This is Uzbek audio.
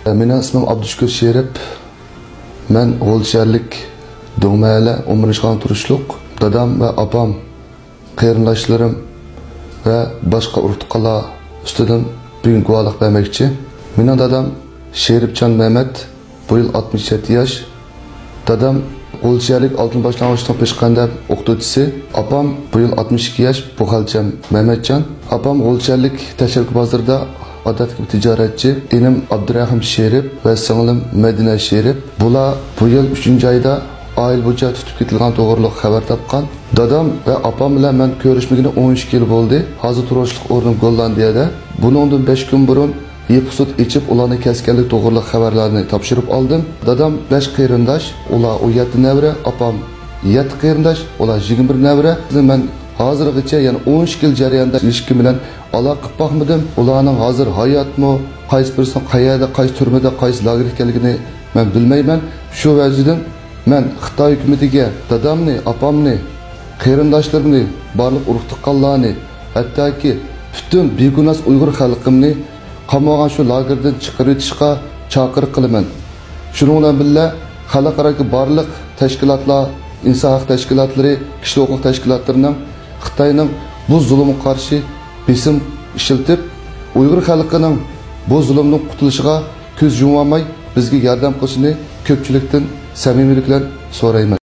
Mening ismim Abdushukur Sherip. Men G'o'lsharlik Do'ngmayli Umrishxon turishliq. Dadam va opam, qarindoshlarim va boshqa urug'lar ustidan bugun guvohlik bermoqchi. Mening dadam Sheripjon Mehmet, bu yil 67 yosh. Dadam G'o'lsharlik oltin boshlang'ich peshqanda o'qituvchisi. Opam bu yil 62 yosh, Buxalcham Mehmetjon. Opam G'o'lsharlik tashabbus bozorida odatli tijoratchi. Enim Abdurahim Sherip va singlim Madina Sherip. Bular bu yil 3-oyda oil bo'yicha tutib ketilgan to'g'riliq xabar topgan. Dadam va opam bilan men ko'rishmagani 13 yil bo'ldi. Hozir turishliq o'rnim Gollandiyada. Buningdan 5 kun burun sut içip ularni kaskanlik to'g'riliq xabarlarni topshirib oldim. Dadam 5 qarindosh, ular 17 navra, opam 7 qarindosh, ular 21 navra. Men hozirgacha, ya'ni 13 yil jarayonida hech kim bilan aloqa qilib boqmadim. Ularning hozir hayotmi, qaysi birisi qayerda, qaysi turmada, qaysi lager ekanligini men bilmayman. Shu vaziyatdan men Xitoy hukumatiga dadamni, opamni, qarindoshlarimni, barliq urug' tuqqanlarni, hattoki butun begunoh Uyg'ur xalqimni qamag'an shu lagerdan chiqarib o'tishga chaqiriq qilaman. Shuning bilan birga xalqaro barliq tashkilotlar, inson haq tashkilotlari, kishilik huquq tashkilotlarining Xitoyning bu zulmga qarshi besim ishlatib, Uyg'ur xalqining bu zulmdan qutulishiga ko'z yumolmay bizga yordam qilishini ko'pchilikdan samimiylik bilan so'rayman.